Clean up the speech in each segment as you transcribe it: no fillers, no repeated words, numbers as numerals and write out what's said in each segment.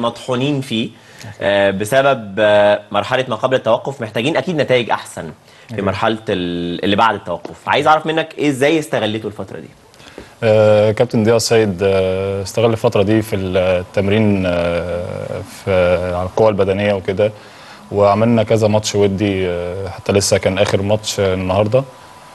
مطحونين فيه بسبب مرحله ما قبل التوقف، محتاجين اكيد نتائج احسن في مرحله اللي بعد التوقف. عايز اعرف منك ازاي استغليتوا الفتره دي؟ كابتن ضياء السيد استغل الفترة دي في التمرين على القوة البدنية وكده، وعملنا كذا ماتش ودي، حتى لسه كان آخر ماتش النهاردة.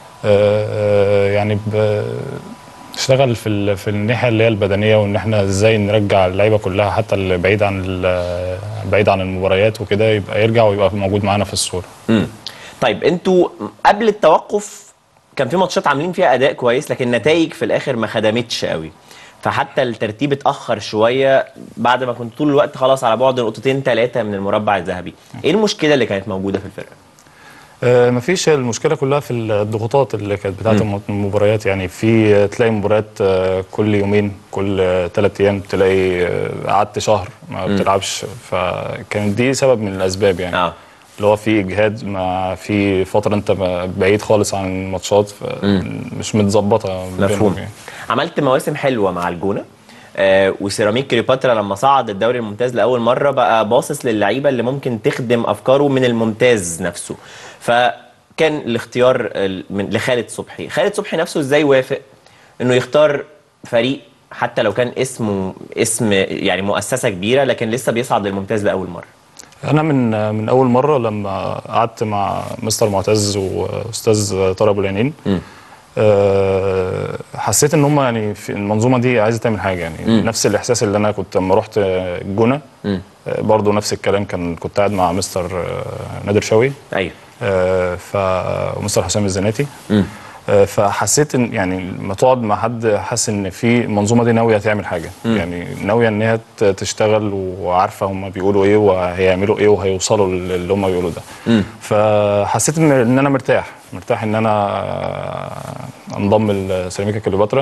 يعني اشتغل في الناحية اللي هي البدنية، وإن احنا ازاي نرجع اللعيبة كلها حتى اللي بعيد عن المباريات وكده يبقى يرجع ويبقى موجود معانا في الصورة. طيب انتوا قبل التوقف كان في ماتشات عاملين فيها اداء كويس، لكن النتائج في الاخر ما خدمتش قوي، فحتى الترتيب اتاخر شويه بعد ما كنت طول الوقت خلاص على بعد نقطتين 3 من المربع الذهبي. ايه المشكله اللي كانت موجوده في الفرقه؟ مفيش، المشكله كلها في الضغوطات اللي كانت بتاعه المباريات. يعني تلاقي مباريات كل يومين، كل 3 ايام تلاقي قعدت شهر ما بتلعبش، فكانت دي سبب من الاسباب يعني. اللي هو في اجهاد، ما في فتره انت بعيد خالص عن الماتشات، مش متظبطه. مفهوم. يعني عملت مواسم حلوه مع الجونه، وسيراميك كليوباترا لما صعد الدوري الممتاز لاول مره بقى باصص للعيبه اللي ممكن تخدم افكاره من الممتاز نفسه، فكان الاختيار لخالد صبحي. خالد صبحي نفسه ازاي وافق انه يختار فريق حتى لو كان اسم يعني مؤسسه كبيره، لكن لسه بيصعد للممتاز لاول مره؟ انا من اول مره لما قعدت مع مستر معتز واستاذ طارق ابو العينين، حسيت ان هم يعني في المنظومه دي عايزه تعمل حاجه. يعني نفس الاحساس اللي انا كنت لما رحت الجونه، برضه نفس الكلام. كنت قاعد مع مستر نادر شوقي، ايوه، ومستر حسام الزناتي. فحسيت ان يعني لما تقعد مع حد حاسس ان في المنظومه دي ناويه تعمل حاجه، يعني ناويه ان هي تشتغل، وعارفه هم بيقولوا ايه وهيعملوا ايه وهيوصلوا اللي هم بيقولوا ده. فحسيت ان انا مرتاح ان انا انضم لسيراميكا كليوباترا.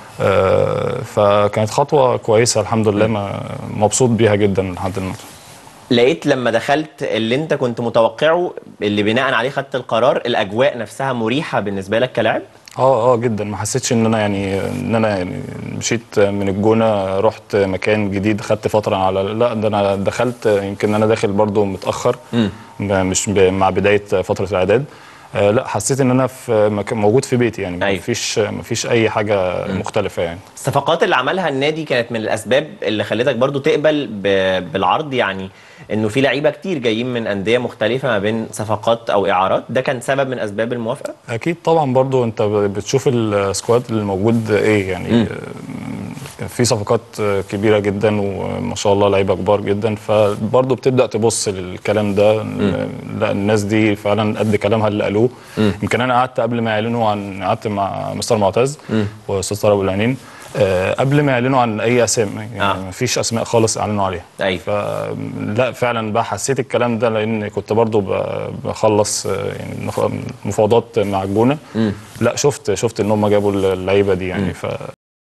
فكانت خطوه كويسه الحمد لله، مبسوط بيها جدا لحد النهارده. لقيت لما دخلت اللي انت كنت متوقعه، اللي بناء عليه خدت القرار، الاجواء نفسها مريحه بالنسبه لك كلاعب؟ جدا. ما حسيتش ان انا مشيت من الجونه رحت مكان جديد، خدت فتره على، لا ده انا دخلت، يمكن انا داخل برضو متاخر، مش مع بدايه فتره الاعداد. لا، حسيت ان انا في موجود في بيتي يعني. أيوة. مفيش اي حاجه مختلفه يعني. الصفقات اللي عملها النادي كانت من الاسباب اللي خلتك برضو تقبل بالعرض، يعني انه في لعيبه كتير جايين من انديه مختلفه ما بين صفقات او اعارات، ده كان سبب من اسباب الموافقه؟ اكيد طبعا. برضو انت بتشوف السكواد اللي موجود ايه يعني. في صفقات كبيره جدا وما شاء الله لعيبه كبار جدا، فبرضه بتبدا تبص للكلام ده. لا، الناس دي فعلا قد كلامها اللي قالوه. يمكن انا قعدت قبل ما يعلنوا قعدت مع مستر معتز واستاذ طارق ابو العينين قبل ما يعلنوا عن اي اسماء، يعني ما فيش اسماء خالص اعلنوا عليها. أيوة. فلا فعلا بقى حسيت الكلام ده، لان كنت برضو بخلص يعني مفاوضات مع الجونه. لا، شفت ان هم جابوا اللعيبه دي يعني.